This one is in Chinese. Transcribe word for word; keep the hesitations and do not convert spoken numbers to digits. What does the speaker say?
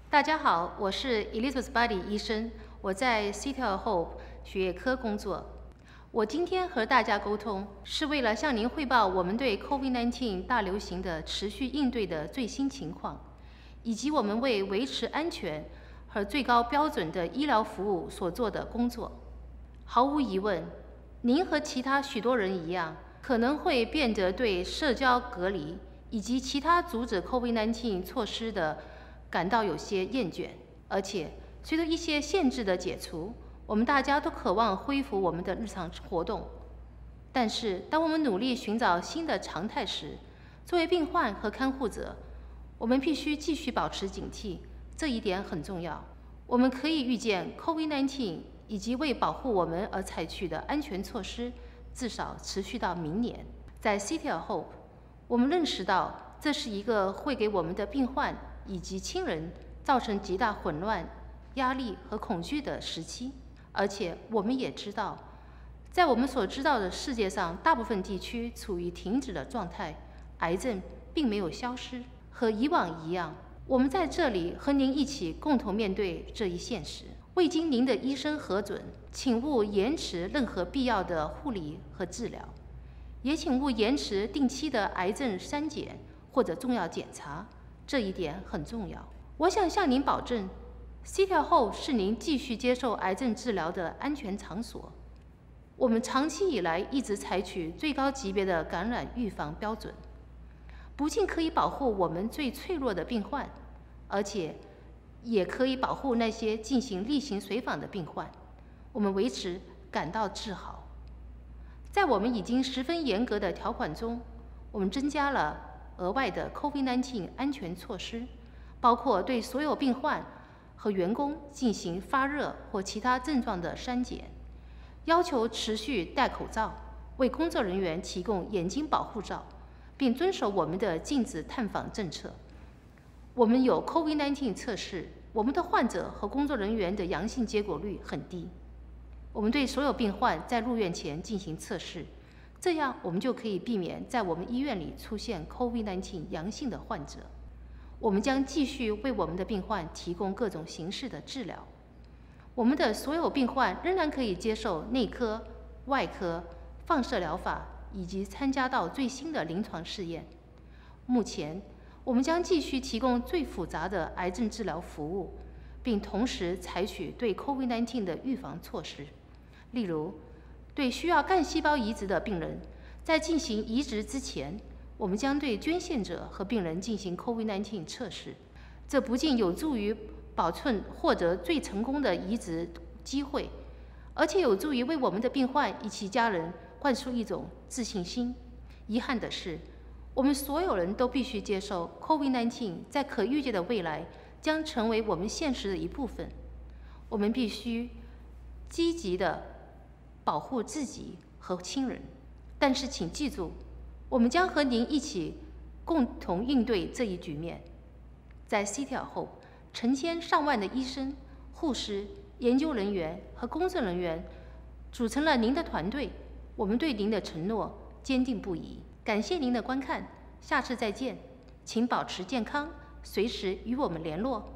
大家好，我是 Elizabeth Buddy 医生，我在 City of Hope 血液科工作。我今天和大家沟通，是为了向您汇报我们对 COVID 十九 大流行的持续应对的最新情况，以及我们为维持安全和最高标准的医疗服务所做的工作。毫无疑问，您和其他许多人一样，可能会变得对社交隔离以及其他阻止 COVID 十九 措施的感到有些厌倦，而且随着一些限制的解除，我们大家都渴望恢复我们的日常活动。但是，当我们努力寻找新的常态时，作为病患和看护者，我们必须继续保持警惕，这一点很重要。我们可以预见 COVID 十九 以及为保护我们而采取的安全措施，至少持续到明年。在 City of Hope， 我们认识到这是一个会给我们的病患以及亲人造成极大混乱、压力和恐惧的时期，而且我们也知道，在我们所知道的世界上大部分地区处于停止的状态，癌症并没有消失。和以往一样，我们在这里和您一起共同面对这一现实。未经您的医生核准，请勿延迟任何必要的护理和治疗，也请勿延迟定期的癌症筛检或者重要检查。这一点很重要。我想向您保证 ，City of Hope 是您继续接受癌症治疗的安全场所。我们长期以来一直采取最高级别的感染预防标准，不仅可以保护我们最脆弱的病患，而且也可以保护那些进行例行随访的病患。我们为此感到自豪。在我们已经十分严格的条款中，我们增加了额外的 COVID 十九 安全措施，包括对所有病患和员工进行发热或其他症状的筛检，要求持续戴口罩，为工作人员提供眼睛保护罩，并遵守我们的禁止探访政策。我们有 COVID 十九 测试，我们的患者和工作人员的阳性结果率很低。我们对所有病患在入院前进行测试，这样我们就可以避免在我们医院里出现 COVID 十九 阳性的患者。我们将继续为我们的病患提供各种形式的治疗。我们的所有病患仍然可以接受内科、外科、放射疗法，以及参加到最新的临床试验。目前，我们将继续提供最复杂的癌症治疗服务，并同时采取对 COVID 十九 的预防措施。例如，对需要干细胞移植的病人，在进行移植之前，我们将对捐献者和病人进行 COVID 十九 测试。这不仅有助于保存获得最成功的移植机会，而且有助于为我们的病患以及家人灌输一种自信心。遗憾的是，我们所有人都必须接受 COVID 十九 在可预见的未来将成为我们现实的一部分。我们必须积极地保护自己和亲人，但是请记住，我们将和您一起共同应对这一局面。在 City of Hope， 成千上万的医生、护士、研究人员和工作人员组成了您的团队。我们对您的承诺坚定不移。感谢您的观看，下次再见。请保持健康，随时与我们联络。